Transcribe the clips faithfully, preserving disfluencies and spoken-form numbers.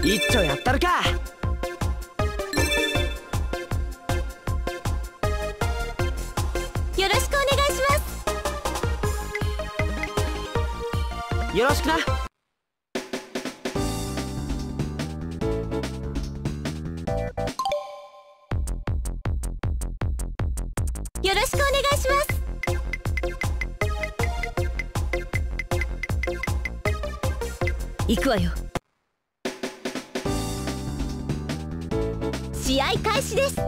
一丁やったるか。 よろしくお願いします。 よろしくな。 よろしくお願いします。行くわよ。試合開始です。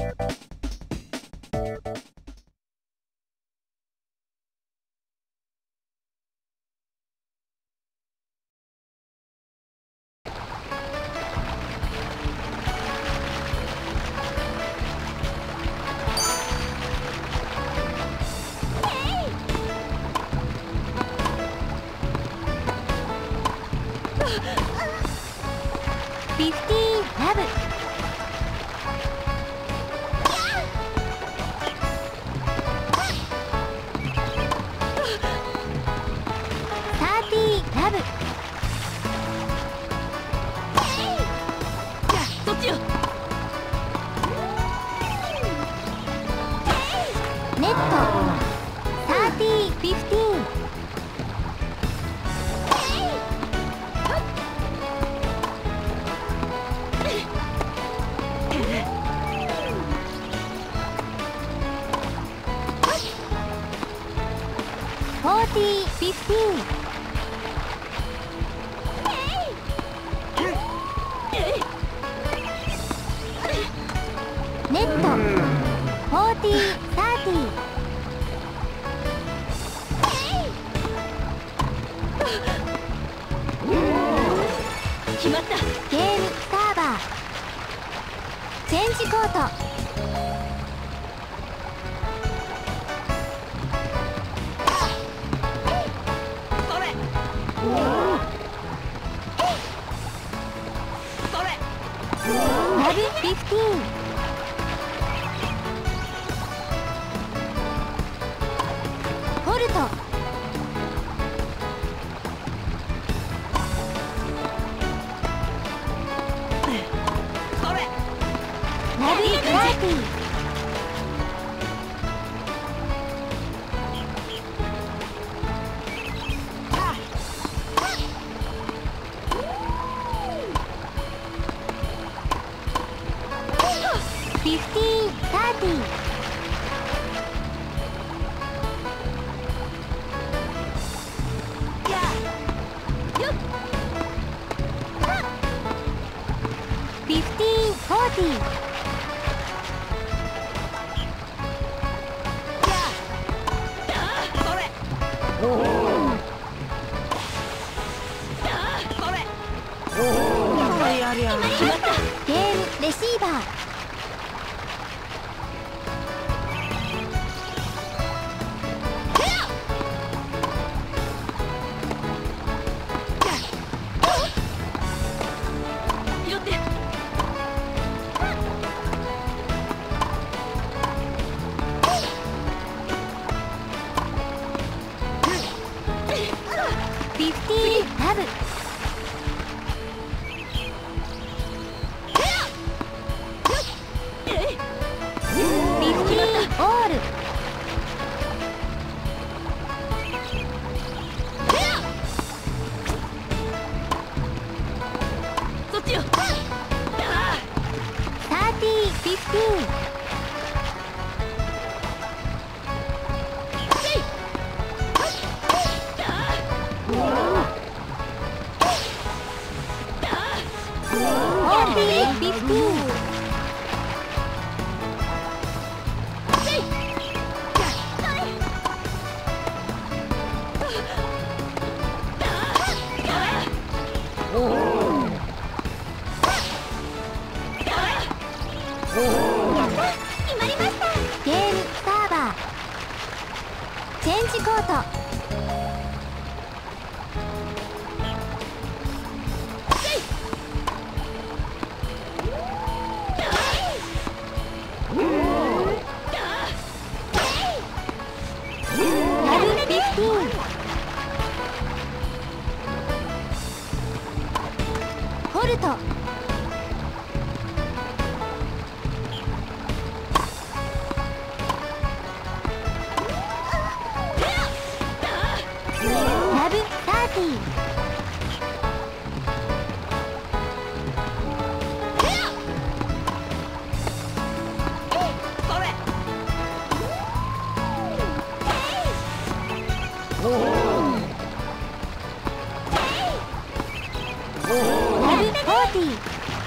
フィフティーンラブ。サーティーラブ。そっちよ。ネット。サーティーフィフティーン。フォーティーフィフティーン。ネット。フォーティーサーティー。決まった。ゲームサーバー。チェンジコート。ラブフィフティーン。フォルト。ラブクラーティー。フィフティーンサーティー。フィフティーンフォーティー。 やりゃ決まった。ゲームレシーバー。拾って。フィフティーンラブ。オール。そっちよ。サーティーフィフティーン。フォーティーフィフティーン。決まりました。ゲームサーバー。チェンジコート。ラブフィフティーン。フォルト。 ティ